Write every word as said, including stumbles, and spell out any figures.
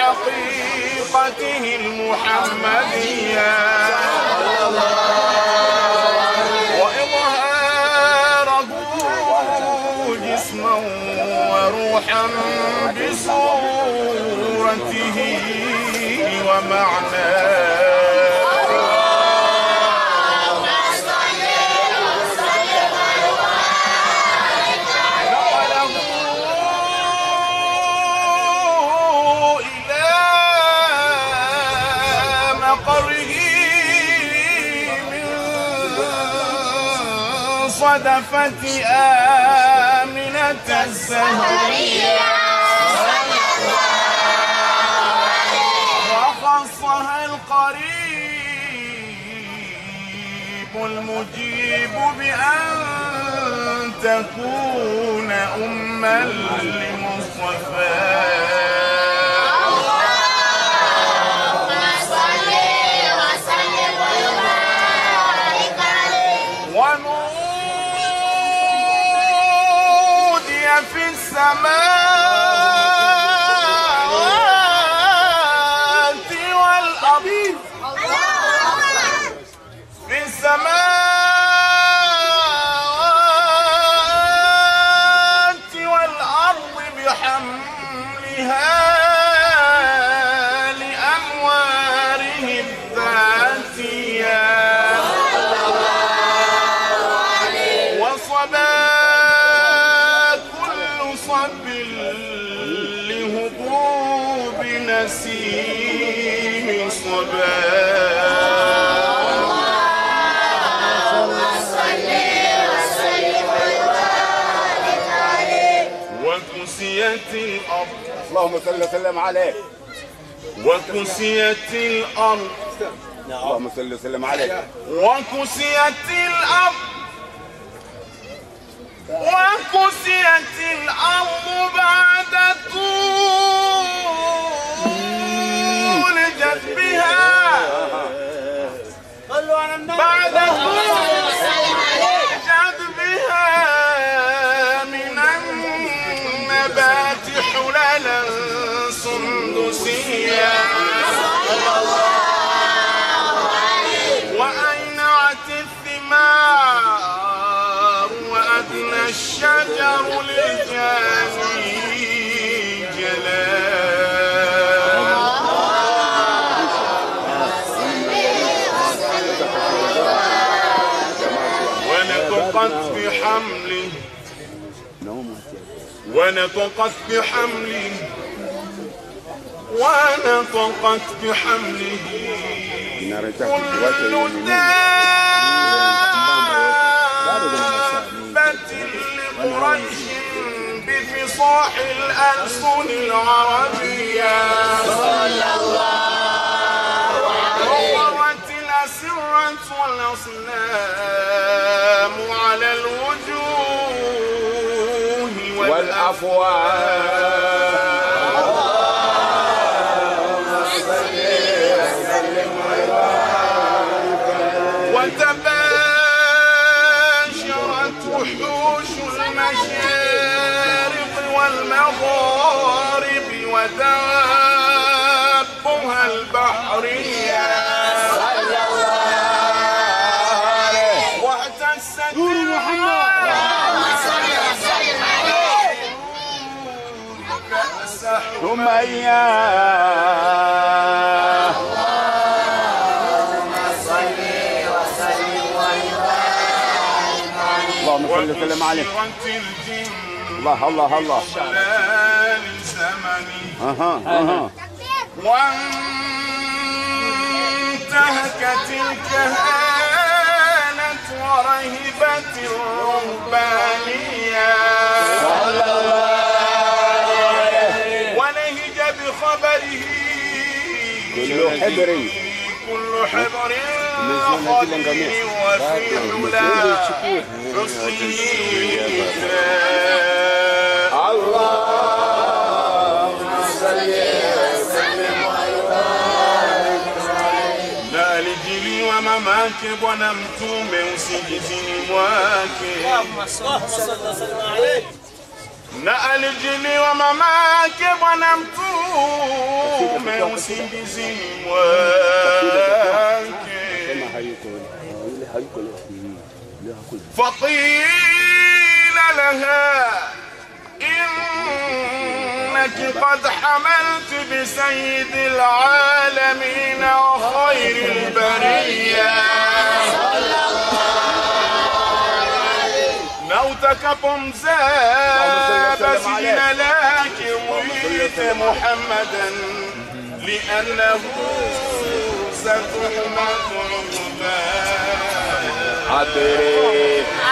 حقيقته المحمدية وإظهاره جسما وروحا بصورته ومعناه. صدفة آمنة الزهرية وخصها القريب المجيب بأن تكون أما لمصطفى. في السماوات والأرض في السماوات والأرض بحملها لأنواره الذاتية وصبا لهبوب نسيم صبا. اللهم صل وسلم وبارك عليه. وكسيت الأرض اللهم صل وسلم عليه. وكسيت الأرض اللهم صل وسلم عليه. وكسيت الأرض وكسيت الأرض بعد طول جذبها بعد طول جذبها من النبات حللا سندسيا وأينعت الثمار وأدنى الشجر للجاني جلال ونطقت بحمله ونطقت بحمله ونطقت بحمله كل دابة لقريش بفصاح الألسن العربية صلى الله عليه. وقرت الأسرة والأصنام على الوجوه والأفواه. وتباشرت وحوش المشارق والمغارب ودابها البحرية صلى الله عليه. واعتزت كأس حمية اللهم صل وسلم عليه. الله الله الله. اها اها. وانتهكت الكهانة ورهبت الرهبانية صلى الله عليه. ونهج بخبره كل حبر كل حبر خليل وفي حلا حسنه اللهم صل وسلم وبارك عليه. لا لجلي ومماكب ونمتوم وسجدني مواكب. اللهم صل وسلم عليه. na alijiliwa mamake Bwana Mtume usingizini mwake. Faqila laha innaki qad hamalti bi sayyidil alamin wa khayril bariyya, na utakapomzaa basi jina lake mwite Muhammadan liannahu satuhmadu uqbah.